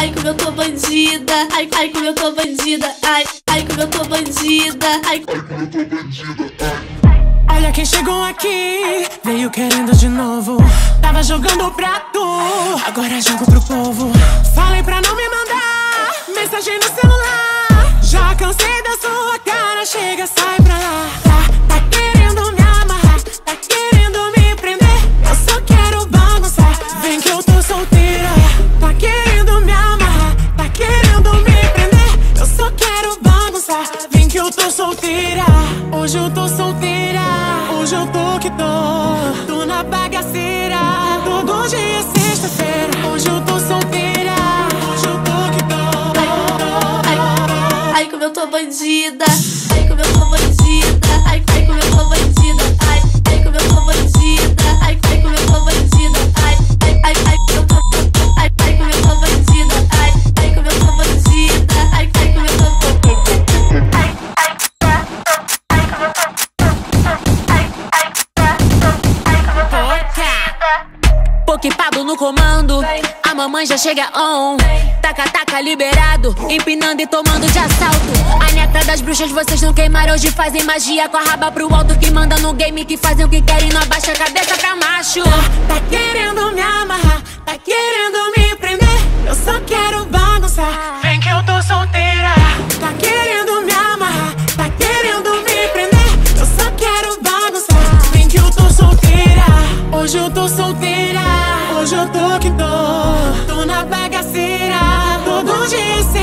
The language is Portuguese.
ai como eu tô bandida, ai como eu tô bandida, ai como eu tô bandida, ai como eu tô bandida, Olha quem chegou aqui, veio querendo de novo. Tava jogando pra tu, agora jogo pro povo. Falei pra não me mandar mensagem no celular. Já cansei da sua cara, chega, sai pra lá. Tá querendo me amarrar, tá querendo me prender. Eu só quero bagunçar, vem que eu tô solteira. Tá querendo me amarrar, tá querendo me prender. Eu só quero bagunçar, vem que eu tô solteira. Hoje eu tô solteira, hoje eu tô que tô na bagaceira. Todo dia é sexta-feira, hoje eu tô solteira, hoje eu tô que ai como eu tô bandida, ai como eu tô bandida, ai como eu tô bandida, ai como eu tô bandida, ai como eu tô bandida, ai como eu tô, ai como eu tô bandida, ai como eu tô bandida, ai como eu tô, Pokepado no comando, a mamãe já chega on. Taca, taca, liberado, empinando e tomando de assalto. A neta das bruxas, vocês não queimaram. Hoje fazem magia com a raba pro alto. Que manda no game, que fazem o que querem. Não abaixa a cabeça pra macho. Tá querendo me amarrar, tá querendo me prender. Eu só quero bagunçar, vem que eu tô solteira. Tá querendo me amarrar, tá querendo me prender. Eu só quero bagunçar, vem que eu tô solteira. Hoje eu tô solteira, hoje eu tô que tô na bagaceira. Todo dia é